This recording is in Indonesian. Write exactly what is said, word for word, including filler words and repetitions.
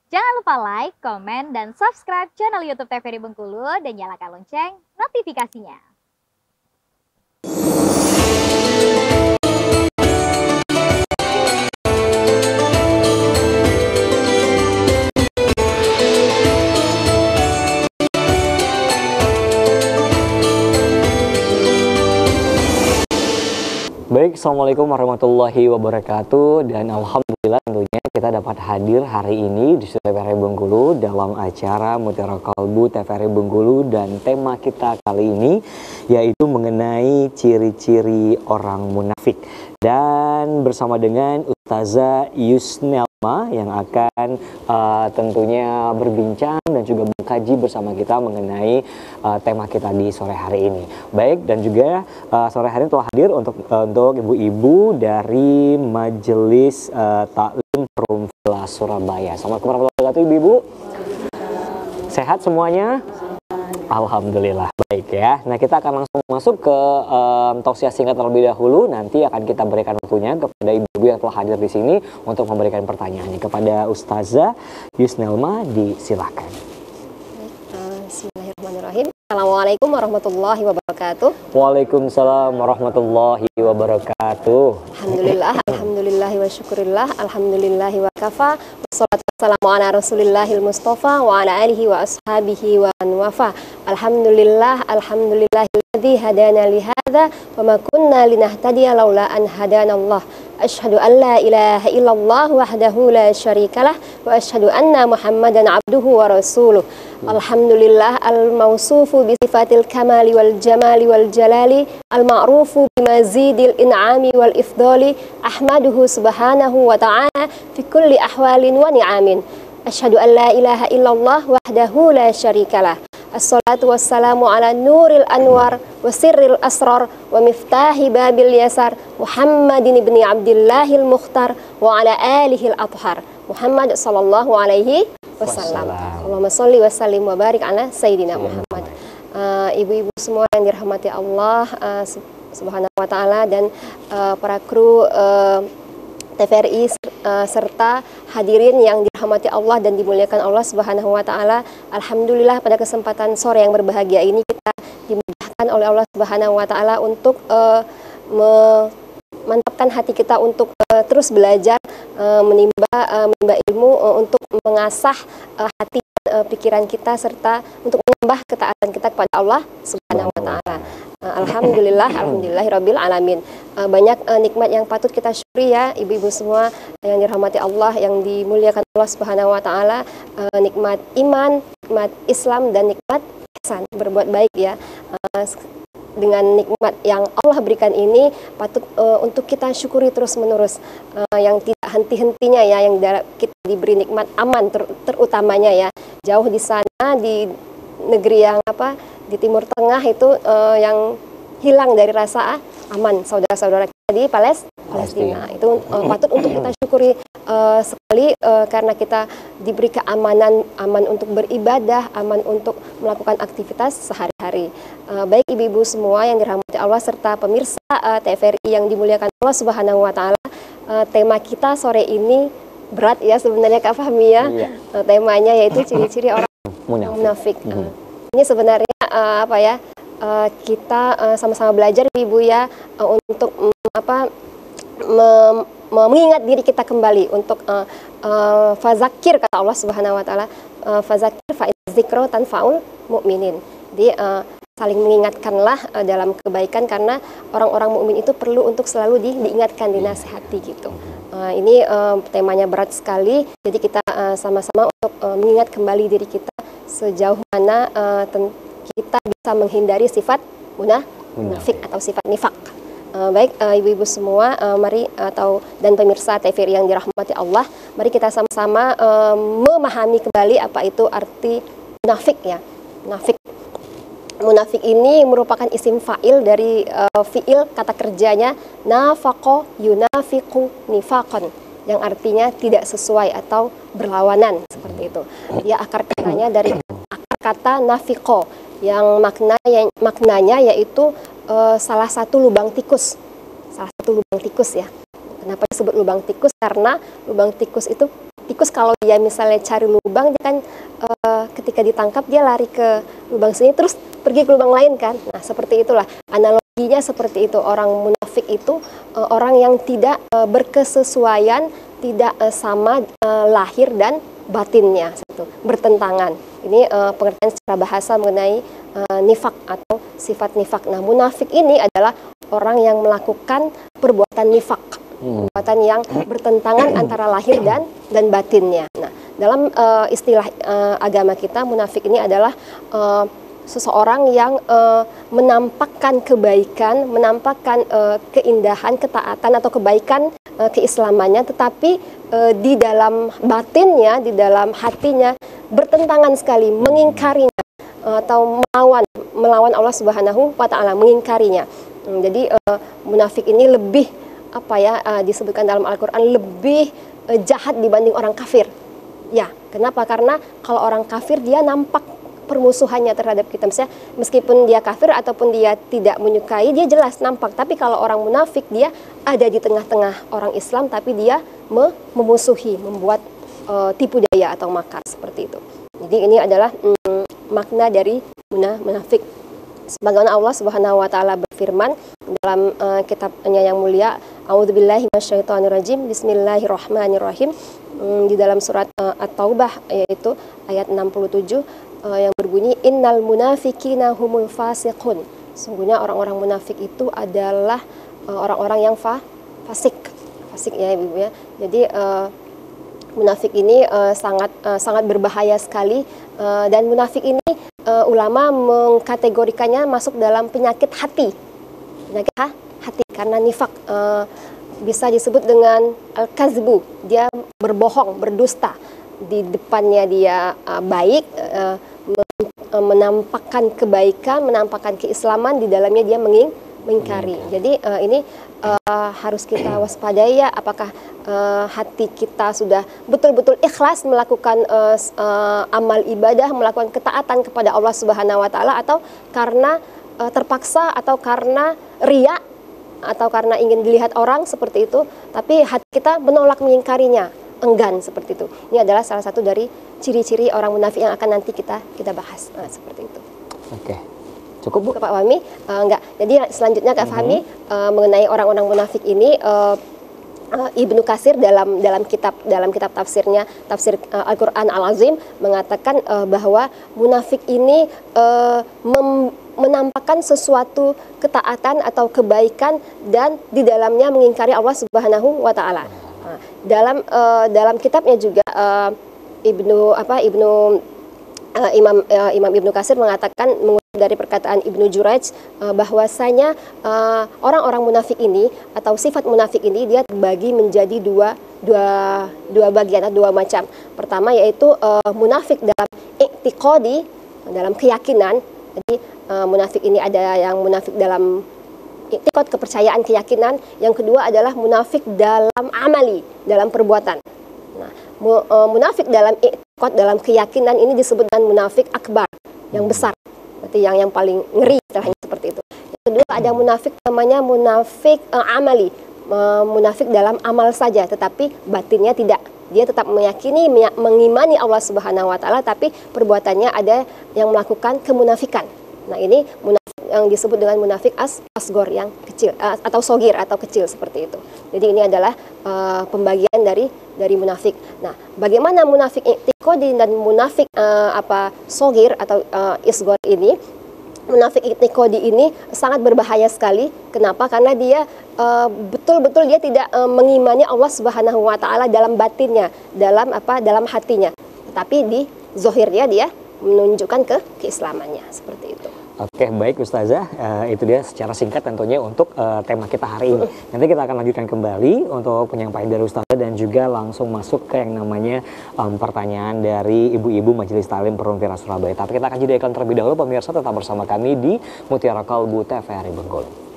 Jangan lupa like, komen, dan subscribe channel YouTube T V R I Bengkulu dan nyalakan lonceng notifikasinya. Baik, Assalamualaikum warahmatullahi wabarakatuh. Dan alhamdulillah tentunya kita dapat hadir hari ini di T V R I Bengkulu dalam acara Mutiara Kalbu T V R I Bengkulu. Dan tema kita kali ini yaitu mengenai ciri-ciri orang munafik. Dan bersama dengan Ustazah Yusnelma yang akan uh, tentunya berbincang dan juga mengkaji bersama kita mengenai uh, tema kita di sore hari ini. Baik, dan juga uh, sore hari ini telah hadir untuk uh, untuk ibu-ibu dari Majelis uh, Taklim Perum Villa Surabaya. Assalamualaikum warahmatullahi wabarakatuh, ibu-ibu. Sehat semuanya? Alhamdulillah, baik ya. Nah, kita akan langsung masuk ke um, tausiah singkat terlebih dahulu. Nanti akan kita berikan waktunya kepada ibu-ibu yang telah hadir di sini untuk memberikan pertanyaannya kepada Ustazah Yusnelma. Disilahkan. Bismillahirrahmanirrahim. Assalamualaikum warahmatullahi wabarakatuh. Waalaikumsalam warahmatullahi wabarakatuh. Alhamdulillah, alhamdulillahi wa syukurillah, alhamdulillahi wa kafa. Wassalatu wassalamu ala rasulillahil mustafa wa ala alihi wa ashabihi wa anwafa. Alhamdulillah, alhamdulillahilladzi hadana lihada wa ma kunna linahtadiya laula an hadana Allah. Asyhadu an la ilaha illallah wahdahu la syarikalah wa asyhadu anna Muhammadan abduhu wa rasuluh. Alhamdulillah al-mausufu bi sifatil kamali wal jamali wal jalali al-ma'rufu bi mazidil in'ami wal ifdali ahmaduhu subhanahu wa ta'ala fi kulli ahwalin wa ni'amin. Asyhadu an la ilaha illallah wahdahu la syarikalah. Assalatu wassalamu ala nuril anwar wa sirril asrar wa miftahi babil yasar Muhammadin ibni Abdillahil Mukhtar wa ala alihil athhar Muhammad sallallahu alaihi wasallam. Allahumma sholli wa sallim wa barik ala Sayyidina Muhammad. uh, Ibu-ibu semua yang dirahmati Allah uh, subhanahu wa ta'ala, dan uh, para kru uh, T V R I uh, serta hadirin yang dirahmati Allah dan dimuliakan Allah subhanahu wa ta'ala. Alhamdulillah pada kesempatan sore yang berbahagia ini kita dimudahkan oleh Allah subhanahu wa ta'ala untuk uh, memantapkan hati kita untuk uh, terus belajar, uh, menimba, uh, menimba ilmu, uh, untuk mengasah uh, hati, uh, pikiran kita, serta untuk menambah ketaatan kita kepada Allah subhanahu wa ta'ala. Uh, Alhamdulillah, alhamdulillahirabbil alamin. Uh, banyak uh, nikmat yang patut kita syukuri ya, ibu-ibu semua yang dirahmati Allah, yang dimuliakan Allah Subhanahu wa taala. Uh, nikmat iman, nikmat Islam, dan nikmat ihsan, berbuat baik ya. Uh, dengan nikmat yang Allah berikan ini patut uh, untuk kita syukuri terus-menerus, uh, yang tidak henti-hentinya ya, yang kita diberi nikmat aman ter terutamanya ya. Jauh di sana di negeri yang apa, di Timur Tengah itu uh, yang hilang dari rasa aman saudara-saudara kita di Pales Palestina. Itu uh, patut untuk kita syukuri uh, sekali, uh, karena kita diberi keamanan, aman untuk beribadah, aman untuk melakukan aktivitas sehari-hari. Uh, baik ibu-ibu semua yang dirahmati Allah serta pemirsa uh, T V R I yang dimuliakan Allah Subhanahu wa taala, uh, tema kita sore ini berat ya sebenarnya Kak Fahmi ya. Iya. Uh, temanya yaitu ciri-ciri orang munafik. munafik. Uh, ini sebenarnya uh, apa ya? Uh, kita sama-sama uh, belajar ibu ya, uh, untuk um, apa mem mengingat diri kita kembali untuk uh, uh, fazakir, kata Allah Subhanahu wa taala, uh, fazakir fa dzikra tanfaul mukminin. Jadi uh, saling mengingatkanlah uh, dalam kebaikan, karena orang-orang mukmin itu perlu untuk selalu di, diingatkan, dinasihati gitu. Uh, ini uh, temanya berat sekali, jadi kita sama-sama uh, untuk uh, mengingat kembali diri kita sejauh mana uh, kita bisa menghindari sifat munah, munafik atau sifat nifak. Uh, baik uh, ibu-ibu semua, uh, mari atau dan pemirsa T V R I yang dirahmati Allah, mari kita sama-sama uh, memahami kembali apa itu arti munafik ya. Munafik. Munafik ini merupakan isim fa'il dari uh, fi'il kata kerjanya nafaqo yunafiqu nifaqan, yang artinya tidak sesuai atau berlawanan, seperti itu. Dia akar katanya dari akar kata nafiqo, yang makna yang maknanya yaitu uh, salah satu lubang tikus, salah satu lubang tikus ya. Kenapa disebut lubang tikus? Karena lubang tikus itu tikus kalau dia misalnya cari lubang, dia kan uh, ketika ditangkap dia lari ke lubang sini terus pergi ke lubang lain kan. Nah, seperti itulah analoginya, seperti itu. Orang munafik itu uh, orang yang tidak uh, berkesesuaian, tidak uh, sama uh, lahir dan batinnya, gitu, bertentangan. Ini uh, pengertian secara bahasa mengenai uh, nifak atau sifat nifak. Nah, munafik ini adalah orang yang melakukan perbuatan nifak, perbuatan yang bertentangan antara lahir dan dan batinnya. Nah, dalam uh, istilah uh, agama kita, munafik ini adalah uh, seseorang yang uh, menampakkan kebaikan, menampakkan uh, keindahan, ketaatan atau kebaikan uh, keislamannya, tetapi uh, di dalam batinnya, di dalam hatinya bertentangan sekali, mengingkarinya uh, atau melawan melawan Allah Subhanahu wa taala, mengingkarinya. Hmm, jadi uh, munafik ini lebih apa ya uh, disebutkan dalam Al-Qur'an lebih uh, jahat dibanding orang kafir. Ya, kenapa? Karena kalau orang kafir dia nampak permusuhannya terhadap kita, misalnya meskipun dia kafir ataupun dia tidak menyukai, dia jelas nampak. Tapi kalau orang munafik, dia ada di tengah-tengah orang Islam, tapi dia memusuhi, membuat uh, tipu daya atau makar, seperti itu. Jadi ini adalah mm, makna dari munafik. Sebagaimana Allah Subhanahu wa taala berfirman dalam uh, kitabnya yang mulia, A'udzubillahi minasyaitonirrajim, Bismillahirrahmanirrahim, um, di dalam surat uh, At-Taubah, yaitu ayat enam puluh tujuh, uh, yang berbunyi, Innal munafikina humul fasiqun. Sungguhnya orang-orang munafik itu adalah orang-orang uh, yang fa fasik. Fasik ya Ibu ya. Jadi uh, munafik ini uh, sangat uh, sangat berbahaya sekali, uh, dan munafik ini uh, ulama mengkategorikannya masuk dalam penyakit hati, penyakit ha? hati karena nifak uh, bisa disebut dengan al-kazbu, dia berbohong, berdusta. Di depannya dia uh, baik, uh, menampakkan kebaikan, menampakkan keislaman, di dalamnya dia menging mengingkari. Jadi uh, ini uh, harus kita waspadai ya, apakah uh, hati kita sudah betul-betul ikhlas melakukan uh, uh, amal ibadah, melakukan ketaatan kepada Allah Subhanahu wa taala, atau karena uh, terpaksa, atau karena riya, atau karena ingin dilihat orang, seperti itu, tapi hati kita menolak, mengingkarinya, enggan, seperti itu. Ini adalah salah satu dari ciri-ciri orang munafik yang akan nanti kita kita bahas. Nah, seperti itu. Oke. Cukup Bu? Pak Fahmi, uh, enggak. Jadi selanjutnya Kak Fahmi, mm-hmm. uh, mengenai orang-orang munafik ini, uh, uh, Ibnu Katsir dalam dalam kitab dalam kitab tafsirnya, tafsir uh, Al-Qur'an Al-Azim, mengatakan uh, bahwa munafik ini uh, mem menampakkan sesuatu ketaatan atau kebaikan dan di dalamnya mengingkari Allah Subhanahu wa taala. Uh, dalam uh, dalam kitabnya juga uh, Ibnu apa Ibnu uh, Imam uh, Imam Ibnu Katsir mengatakan dari perkataan Ibnu Jurayj uh, bahwasanya uh, orang-orang munafik ini atau sifat munafik ini dia terbagi menjadi dua dua dua bagian atau dua macam. Pertama yaitu uh, munafik dalam i'tiqadi, dalam keyakinan. Jadi uh, munafik ini ada yang munafik dalam i'tiqad, kepercayaan, keyakinan. Yang kedua adalah munafik dalam amali, dalam perbuatan. Nah, mu, uh, munafik dalam i'tiqad, dalam keyakinan ini disebut dengan munafik akbar, yang besar. Berarti yang yang paling ngeri, istilahnya seperti itu. Yang kedua ada munafik namanya munafik uh, amali, uh, munafik dalam amal saja, tetapi batinnya tidak. Dia tetap meyakini, mengimani Allah Subhanahu wa taala, tapi perbuatannya ada yang melakukan kemunafikan. Nah, ini munafik yang disebut dengan munafik as asgor, yang kecil, uh, atau sogir atau kecil, seperti itu. Jadi ini adalah uh, pembagian dari dari munafik. Nah, bagaimana munafik i'tiqadi dan munafik uh, apa sogir atau uh, isgor ini? Munafik i'tiqadi ini sangat berbahaya sekali. Kenapa? Karena dia betul-betul uh, dia tidak uh, mengimani Allah Subhanahu wa taala dalam batinnya, dalam apa? dalam hatinya. Tetapi di zahirnya dia menunjukkan ke keislamannya, seperti itu. Oke, baik Ustazah, uh, itu dia secara singkat tentunya untuk uh, tema kita hari ini. Nanti kita akan lanjutkan kembali untuk penyampaian dari Ustazah dan juga langsung masuk ke yang namanya um, pertanyaan dari ibu-ibu Majelis Ta'lim Perumpiran Surabaya. Tapi kita akan jeda iklan terlebih dahulu, pemirsa tetap bersama kami di Mutiara Kalbu T V R I Bengkulu.